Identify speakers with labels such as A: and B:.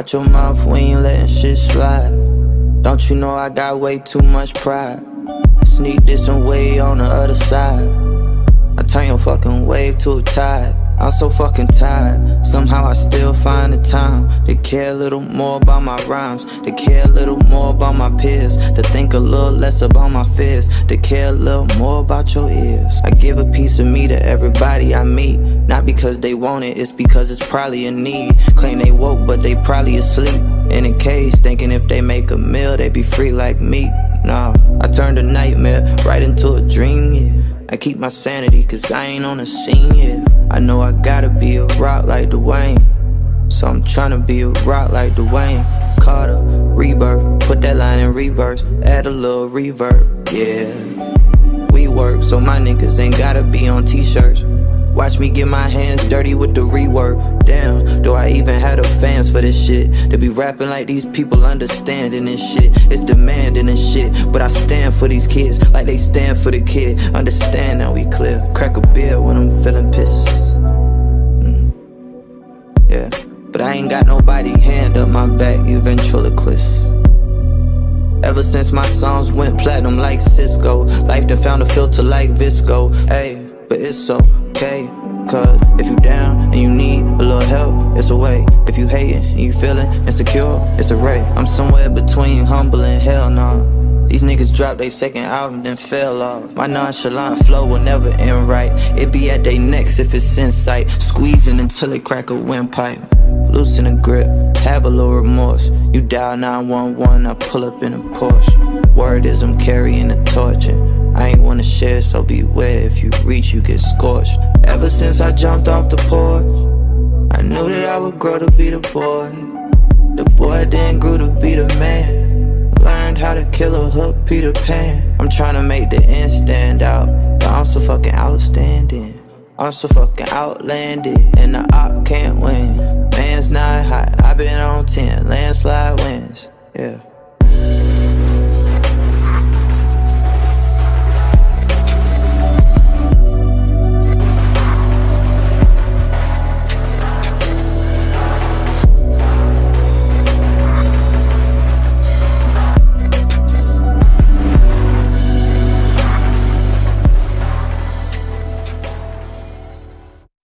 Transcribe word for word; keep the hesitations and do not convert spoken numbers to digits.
A: Watch your mouth, we ain't letting shit slide. Don't you know I got way too much pride? Sneak this and way on the other side. I turn your fucking wave to a tide. I'm so fucking tired. Somehow I still find the time to care a little more about my rhymes, to care a little more about my peers, to think a little less about my fears, to care a little more about your ears. I give a piece of me to everybody I meet, not because they want it, it's because it's probably a need. Claim they woke, but they probably asleep in a cage, thinking if they make a meal, they be free like me. Nah, I turned a nightmare right into a dream, yeah. I keep my sanity, cause I ain't on the scene yet. I know I gotta be a rock like Dwayne, so I'm tryna be a rock like Dwayne Carter, rebirth, put that line in reverse, add a little reverb, yeah. We work, so my niggas ain't gotta be on t-shirts. Watch me get my hands dirty with the rework. Damn, do I even have the fans for this shit? To be rapping like these people understanding this shit. It's demanding this shit, but I stand for these kids like they stand for the kid. Understand now we clear. Crack a beer when I'm feeling pissed. mm. Yeah, but I ain't got nobody hand up my back, you ventriloquist. Ever since my songs went platinum like Cisco, life done found a filter like Visco. Hey, but it's okay, cause if you down and you need a little help, it's a way. If you hating and you feeling insecure, it's a ray. I'm somewhere between humble and hell nah. These niggas dropped their second album then fell off. My nonchalant flow will never end right. It be at they necks if it's in sight, squeezing until it crack a windpipe. Loosen the grip, have a little remorse. You dial nine one one, I pull up in a Porsche. Word is I'm carrying the torch, and I ain't wanna share, so beware. If you reach, you get scorched. Ever since I jumped off the porch, I knew that I would grow to be the boy. The boy then grew to be the man. Learned how to kill a hook, Peter Pan. I'm tryna make the end stand out, but I'm so fucking outstanding. I'm so fucking outlandish, and the op can't win. Man's not hot, I been on ten, landslide wins, yeah.